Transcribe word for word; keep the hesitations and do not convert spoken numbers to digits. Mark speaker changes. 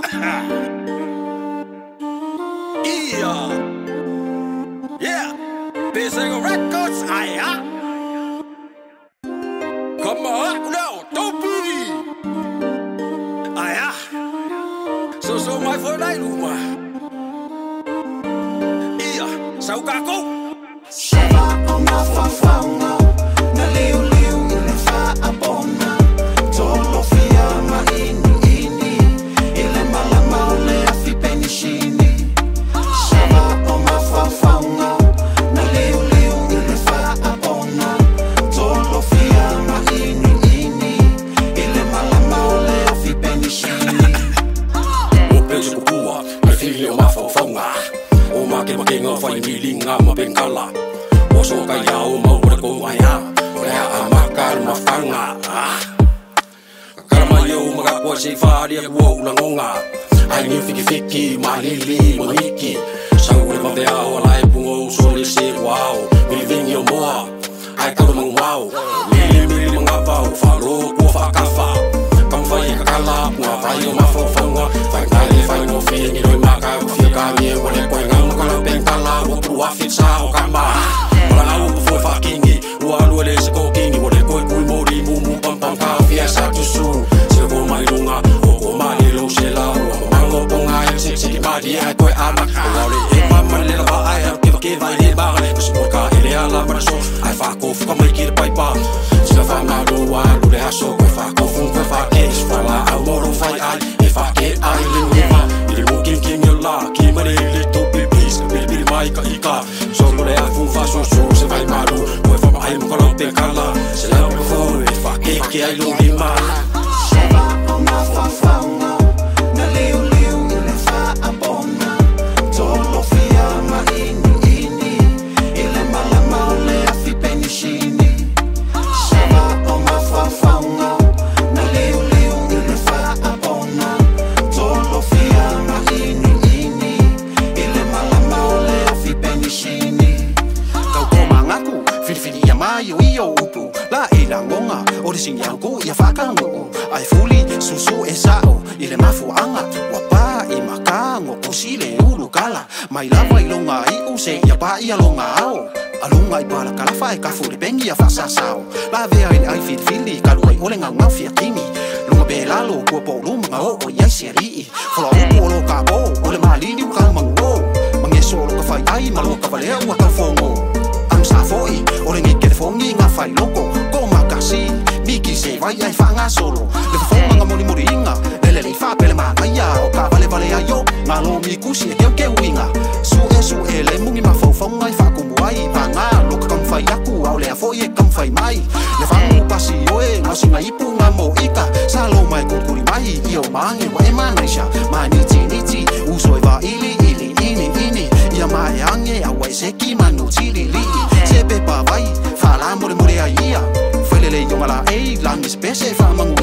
Speaker 1: Yeah, yeah, Basic Records, aya. Come on, now, don't be. Aya, so so my for night uma. Yeah, so kako.
Speaker 2: Saba oma fafaunga, na liu liu ile fa abona. Tolo fia ma ini ini, ile malama ole afi penishini. Saba oma fafaunga, na liu liu ile fa abona. Tolo fia ma ini ini, ile malama ole afi penishini.
Speaker 1: O peso kukua, mai fili o mafafaunga. O make makenga fai milinga ma bengkala. O so ka ya o mau re ko aya. O le a makal mafanga. Karama yo maga ko se fari a wo na ngonga. Ai ni fiki fiki malili mangiki. Sa o le mate a o lai pungo so le se wow. Mi vingi o moa. Ai ka mang wow. Mi mi manga fa o fa ro ko fa ka fa. Kam fai ka kala nga fai o mafafanga. Fai ngai fai no fi ni ro maka fi ka mi o le ko nga kala bengkala o pu afisa o kamba. Wala au po fa kingi, o alu le se ko kingi, o le ko ku mori mu mu pam pam ka fia sa tu su. Se ko mai lunga, o ko mai lo se la, o mango ponga e se se ki mari ai ko ama. O le e ma ma le la ai ke ke vai le ba, se ko ka ele ala para so, ai fa ko fu ka mai ki pai pa. Se fa ma lo wa lu le aso ko fa ko fu ko fa ke fa la amoro fai ai, e fa ke ai le ma, ile mo kin kin la, ki ma le le to mai ka ika solo le afu fa so so se vai malu o fa mai mo kala te kala se la mo fo e fa ke ke ai lo di ma
Speaker 2: Saba oma fafaunga, na liu liu ile fa abona. Tolo fia ma ini ini, ile malama ole afi penishini. Saba oma fafaunga, na liu liu ile fa abona. Tolo fia ma ini ini, ile malama ole afi penishini. Kau ko mangaku, fili-fili ya mai o iyo upu. La ila ngonga, o le singi angu ia whakangu. Ai fuli susu e sao, ile mafu anga. Wapa i makango kusile ulu kala. Mai lava i longa i use ia pa ia longa ao. Alunga i pala kalafa e kafu le bengi ia whasa sao. La vea i ai fili-fili, kalu ai ole ngau ngau fia kimi. Lunga be lalo kua po lunga o o iai se rii. Fola upo o lo ka po, ole malini u kau mango. Mangeso lo ka fai ai, malo ka valea ua kau fongo. Sa foi, ore ngi ke fongi nga fai loko ko makasi miki se vai ai fanga solo le fonga nga moni mori inga le le fa pele ma ya o ka vale vale ayo malo mi kusi ke ke winga su e su e le mungi ma fo fonga ai fa ku mai panga lo ka kam fai aku au le foi e kam fai mai le fangu pasi o e nga singa ipu nga mo ika salo mai ku kuri mai io mangi wa e manaisha mani ti ni ti uso e va ili ili ini ini ia mai ange a wai se ki manu tili li se pe pa vai fa la more more ai ia foi le le yo mala e lang spese fa mangu